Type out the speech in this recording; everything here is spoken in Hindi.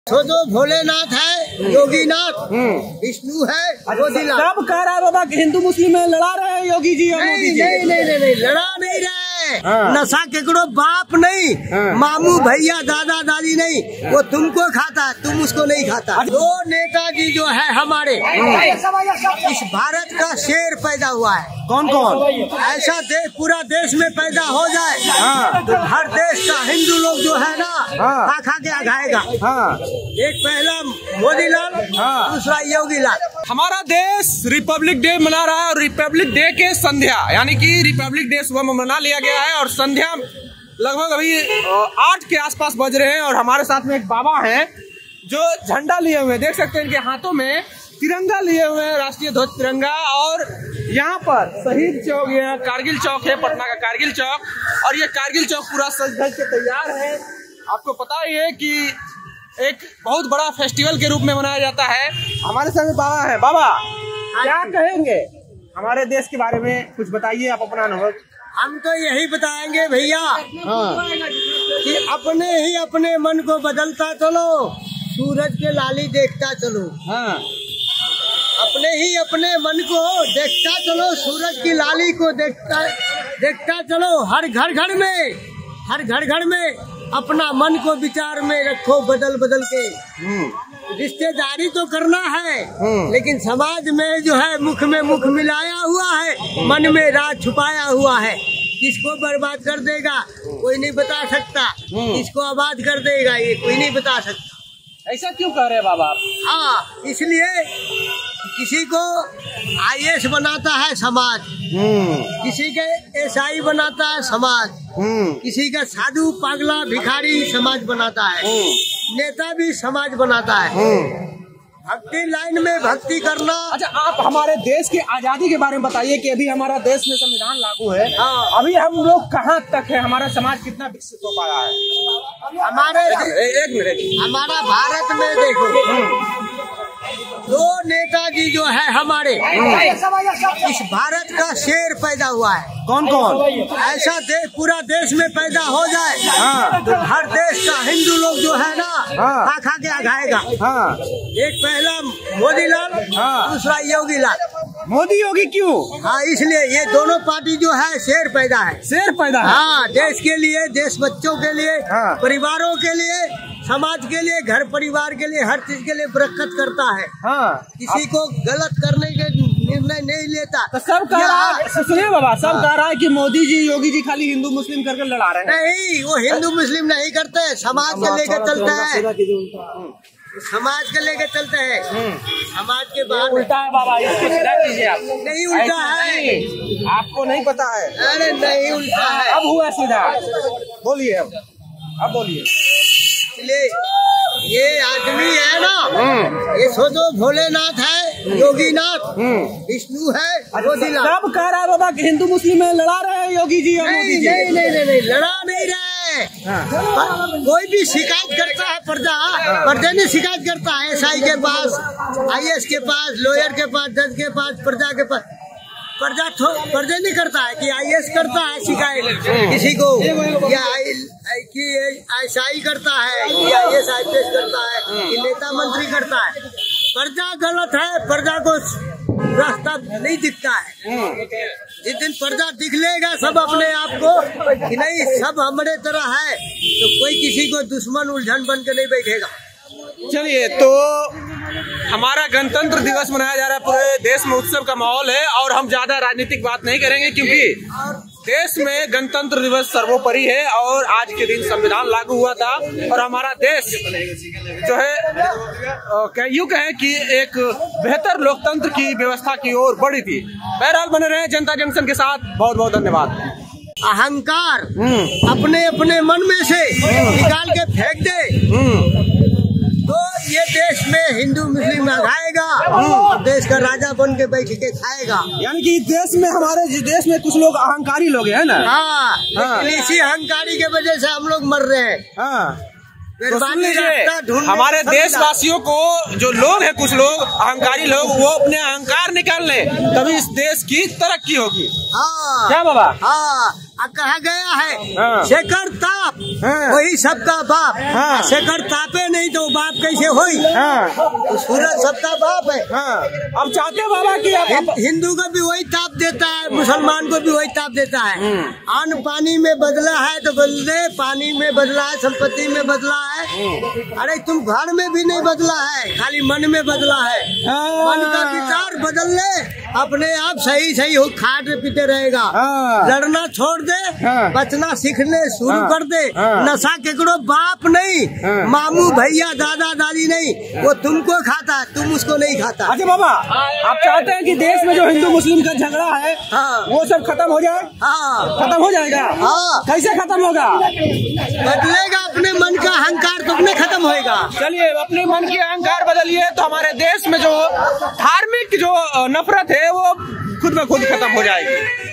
सोचो भोलेनाथ है, योगीनाथ, विष्णु है, सब कह रहा है बाबा कि हिंदू मुस्लिम में लड़ा रहे हैं योगी जी। नहीं, लड़ा नहीं रहे। नशा केकड़ो बाप नहीं, मामू भैया दादा दादी नहीं, वो तुमको खाता है, तुम उसको नहीं खाता। दो नेताजी जो है हमारे, इस भारत का शेर पैदा हुआ है। कौन कौन? ऐसा पूरा देश में पैदा हो जाए तो हर देश का हिंदू लोग जो है ना खा के आगाएगा। एक पहला मोदीलाल, दूसरा योगीलाल। हमारा देश रिपब्लिक डे मना रहा है और रिपब्लिक डे के संध्या यानी कि रिपब्लिक डे सुबह मना लिया गया है और संध्या लगभग अभी 8 के आसपास बज रहे हैं। और हमारे साथ में एक बाबा हैं जो झंडा लिए हुए, देख सकते हैं इनके हाथों में तिरंगा लिए हुए हैं, राष्ट्रीय ध्वज तिरंगा। और यहाँ पर शहीद चौक, ये कारगिल चौक है, पटना का कारगिल चौक, और ये कारगिल चौक पूरा सज धज के तैयार है। आपको पता ही है कि एक बहुत बड़ा फेस्टिवल के रूप में मनाया जाता है। हमारे सामने बाबा है। बाबा क्या कहेंगे हमारे देश के बारे में, कुछ बताइए आप अपना अनुभव। हम तो यही बताएंगे भैया कि अपने ही अपने मन को बदलता चलो, सूरज के लाली देखता चलो। अपने ही अपने मन को देखता चलो, सूरज की लाली को देखता चलो। हर घर घर में अपना मन को विचार में रखो, बदल बदल के। रिश्तेदारी तो करना है, लेकिन समाज में जो है मुख में मुख मिलाया हुआ है, मन में राज छुपाया हुआ है। किसको बर्बाद कर देगा कोई नहीं बता सकता, किसको आबाद कर देगा ये कोई नहीं बता सकता। ऐसा क्यों कह रहे हैं बाबा? हाँ, इसलिए किसी को IAS बनाता है समाज, किसी के SI बनाता है समाज, किसी का साधु पागला भिखारी समाज बनाता है, नेता भी समाज बनाता है। भक्ति लाइन में भक्ति करना। अच्छा, आप हमारे देश के आजादी के बारे में बताइए कि अभी हमारा देश में संविधान लागू है। अभी हम लोग कहाँ तक है, हमारा समाज कितना विकसित हो पाया है? हमारे एक मिनट, हमारा भारत में देखो, दो नेताजी जो है हमारे, इस भारत का शेर पैदा हुआ है। कौन कौन? ऐसा पूरा देश में पैदा हो जाए तो हर देश का हिंदू लोग जो है ना खा के आगाएगा। एक पहला मोदीलाल, दूसरा योगीलाल। मोदी योगी क्यों? हाँ, इसलिए ये दोनों पार्टी जो है शेर पैदा है। शेर पैदा है? हाँ, देश के लिए, देश बच्चों के लिए, परिवारों के लिए, समाज के लिए, घर परिवार के लिए, हर चीज के लिए बरकत करता है। किसी को गलत करने के निर्णय नहीं लेता। तो सब कह रहा है, सुनिए बाबा, सब कह रहा है कि मोदी जी योगी जी खाली हिंदू मुस्लिम करके लड़ा रहे हैं। नहीं, वो हिंदू मुस्लिम नहीं करते, समाज के लेकर चलते हैं, समाज के लेकर चलते हैं। समाज के बाहर उल्टा है बाबा, इसको सीधा कीजिए आप। नहीं उल्टा है, आपको नहीं पता है। अरे नहीं उल्टा है, अब हुआ सीधा। बोलिए, अब बोलिए। इसलिए ये आदमी है ना, ये सोचो भोलेनाथ है, योगीनाथ, विष्णु है, सब कह रहा है बाबा कि हिंदू मुस्लिम में लड़ा रहे हैं योगी जी। नहीं, लड़ा नहीं रहे। कोई भी शिकायत करता है, प्रजा ने शिकायत करता है SI के पास, IAS के पास, लॉयर के पास, जज के पास, प्रजा के पास। प्रजा नहीं करता है कि IAS करता है शिकायत किसी को, या कि SI करता है, कि IAS IPS करता है, कि नेता मंत्री करता है। प्रजा गलत है, प्रजा को रास्ता नहीं दिखता है। जिस दिन प्रजा दिख लेगा सब अपने आप को कि नहीं सब हमारे तरह है, तो कोई किसी को दुश्मन उलझन बन के नहीं बैठेगा। चलिए, तो हमारा गणतंत्र दिवस मनाया जा रहा है, पूरे देश में उत्सव का माहौल है और हम ज्यादा राजनीतिक बात नहीं करेंगे क्योंकि देश में गणतंत्र दिवस सर्वोपरि है। और आज के दिन संविधान लागू हुआ था और हमारा देश जो है यूं कहें कि एक बेहतर लोकतंत्र की व्यवस्था की ओर बढ़ी थी। बहरहाल बने रहे जनता जंक्शन के साथ। बहुत बहुत धन्यवाद। अहंकार अपने अपने मन में से निकाल के फेंक दे तो ये देश में हिंदू मुस्लिम आएगा और देश का राजा बन के बैठ के खाएगा। यानी कि देश में, हमारे देश में कुछ लोग अहंकारी लोग हैं ना। हाँ, इसी अहंकारी के वजह से हम लोग मर रहे हैं। तो सुन लीजिए, हमारे देशवासियों को जो लोग हैं, कुछ लोग अहंकारी लोग, वो अपने अहंकार निकाल लें तभी इस देश की तरक्की होगी। हाँ, क्या बाबा? हाँ, कहा गया है शेखर ताप वही सबका बाप। शेखर तापे नहीं तो बाप कैसे होई? तो सूरज सबका बाप है। अब चाहते बाबा कि हिंदू को भी वही ताप देता है, मुसलमान को भी वही ताप देता है। अन्न पानी में बदला है तो बदले, पानी में बदला है, संपत्ति में बदला है। अरे तुम घर में भी नहीं बदला है, खाली मन में बदला है। मन का विचार बदल ले, अपने आप सही सही हो, खाते पीते रहेगा। लड़ना छोड़ दे, बचना सीखने शुरू कर दे। नशा केकरो बाप नहीं, मामू भैया दादा दादी नहीं, वो तुमको खाता है, तुम उसको नहीं खाता। अच्छा बाबा, आप चाहते हैं कि देश में जो हिंदू मुस्लिम का झगड़ा है वो सब खत्म हो जाए? खत्म हो जाएगा। कैसे खत्म होगा? बदलेगा अपने मन का अहंकार, तो अपने खत्म होएगा। चलिए अपने मन की अहंकार बदलिए, तो हमारे देश में जो धार्मिक जो नफरत है वो खुद ब खुद खत्म हो जाएगी।